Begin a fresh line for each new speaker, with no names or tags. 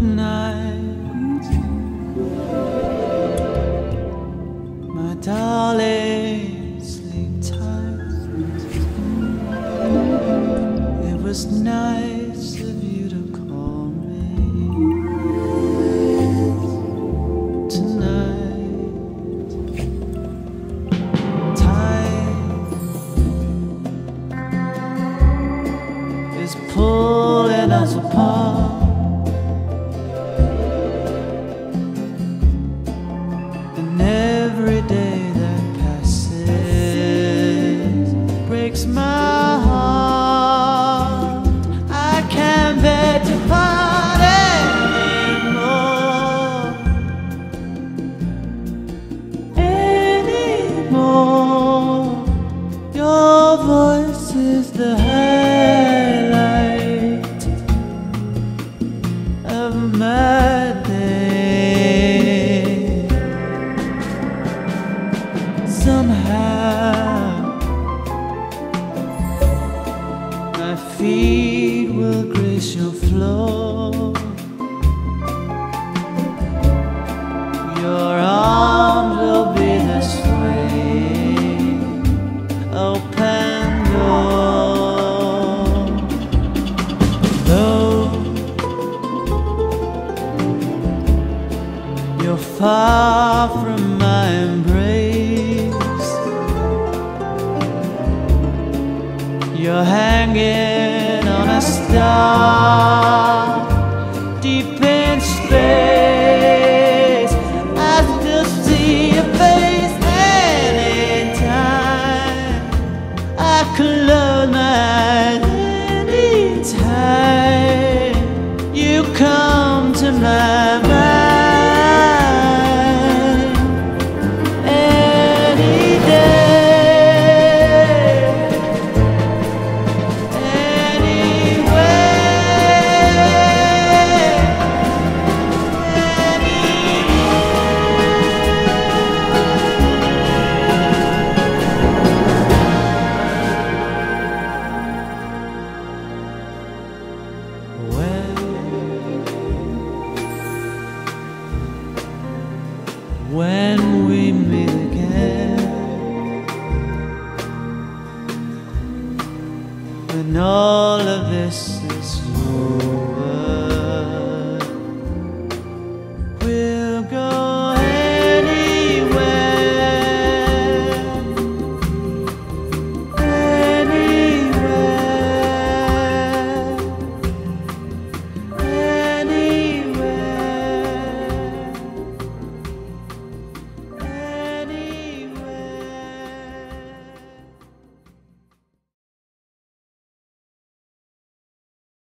night, my darling, sleep tight. It was nice of you to call me tonight. Time is pulling us apart. Every day that passes breaks my heart. I can't bear to part anymore. Your voice is the highlight of my day. Somehow my feet will grace your floor. Your arms will be the sway. Open door. Though you're far from my embrace, you're hanging on a star deep in space. I still see your face anytime. I close my eyes anytime you come to my mind. When we meet again, when all of this is